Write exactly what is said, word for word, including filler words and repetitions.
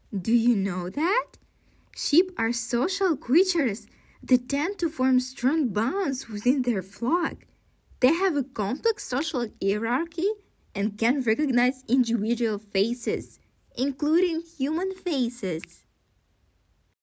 Do you know that? Sheep are social creatures that tend to form strong bonds within their flock. They have a complex social hierarchy and can recognize individual faces, including human faces.